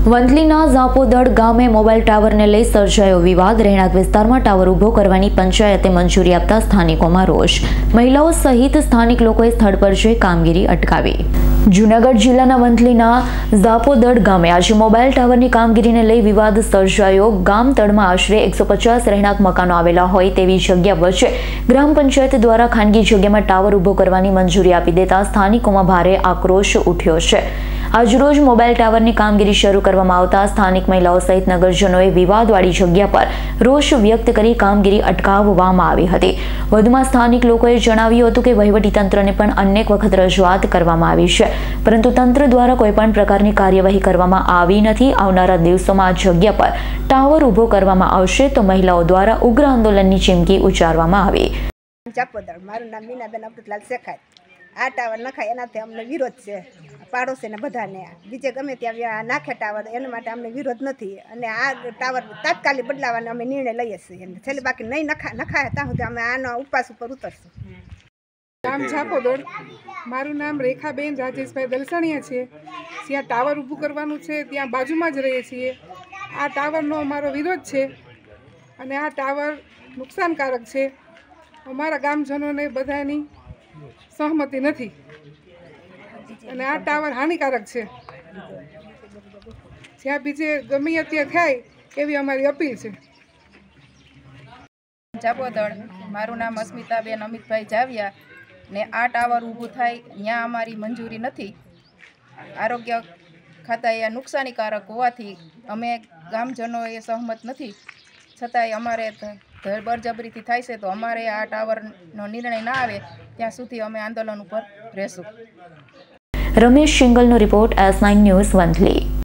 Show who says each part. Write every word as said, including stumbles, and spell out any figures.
Speaker 1: વંથલીના ઝાપોદડ ગામે મોબાઈલ ટાવરને લઈ સર્જાયો વિવાદ। રહેણાંક વિસ્તારમાં ટાવર ઊભો કરવાની પંચાયતે મંજૂરી આપતા સ્થાનિકોમાં રોષ। મહિલાઓ સહિત સ્થાનિક લોકોએ સ્થળ પર જઈ કામગીરી અટકાવી। જૂનાગઢ જિલ્લાના વંથલીના ઝાપોદડ ગામે આજે મોબાઈલ ટાવરની કામગીરીને લઈ વિવાદ સર્જાયો। ગામ તળમાં આશરે એકસો પચાસ રહેણાંક મકાનો આવેલા હોય તેવી જગ્યા વચ્ચે ગ્રામ પંચાયત દ્વારા ખાનગી જગ્યામાં ટાવર ઊભો કરવાની મંજૂરી આપી દેતા સ્થાનિકોમાં ભારે આક્રોશ ઉઠ્યો છે। આજરોજ મોબાઈલ ટાવરની કામગીરી શરૂ કરવામાં આવતા સ્થાનિક મહિલાઓ સહિત નગરજનોએ વિવાદવાળી જગ્યા પર રોષ વ્યક્ત કરી કામગીરી અટકાવવામાં આવી હતી। વધુમાં સ્થાનિક લોકોએ જણાવ્યું હતું કે વહીવટીતંત્રને પણ અનેક વખત રજૂઆત કરવામાં આવી છે, પરંતુ તંત્ર દ્વારા કોઈપણ પ્રકારની કાર્યવાહી કરવામાં આવી નથી। આવનારા દિવસોમાં આ જગ્યા પર ટાવર ઊભો કરવામાં આવશે તો મહિલાઓ દ્વારા ઉગ્ર આંદોલનની ચીમકી ઉચ્ચારવામાં આવી।
Speaker 2: મારું નામ મીનાબેન અબ્દુલાલ શેખાય। આ ટાવર નખાય એનાથી અમને વિરોધ છે, પાડોશીને બધાને। બીજે ગમે ત્યાં નાખે ટાવર એના માટે અમને વિરોધ નથી અને આ ટાવર તાત્કાલિક બદલાવાનો અમે નિર્ણય લઈએ છીએ। છેલ્લે બાકી નહીં નખા નખાય ત્યાં સુધી અમે આનો ઉપવાસ ઉપર ઉતરશું।
Speaker 3: ગામ ઝાપોદડ, મારું નામ રેખાબેન રાજેશભાઈ દલસાણીયા છે। જ્યાં ટાવર ઊભું કરવાનું છે ત્યાં બાજુમાં જ રહીએ છીએ। આ ટાવરનો અમારો વિરોધ છે અને આ ટાવર નુકસાનકારક છે। અમારા ગામજનોને બધાની સહમતિ નથી અને આ ટાવર હાનિકારક છે। જ્યાં બીજે ગમે ત્યાં થાય એવી અમારી અપીલ છે।
Speaker 4: ઝાપોદડ, મારું નામ અસ્મિતાબેન અમિતભાઈ જાવિયા ને આ ટાવર ઊભું થાય ત્યાં અમારી મંજૂરી નથી। આરોગ્ય ખાતાએ નુકસાનીકારક હોવાથી અમે ગામજનોએ સહમત નથી, છતાંય અમારે બળજબરીથી થાય છે તો અમારે આ ટાવરનો નિર્ણય ના આવે ત્યાં સુધી અમે આંદોલન ઉપર રહેશું।
Speaker 1: રમેશ સિંગલનો report, S nine news, Vanthali.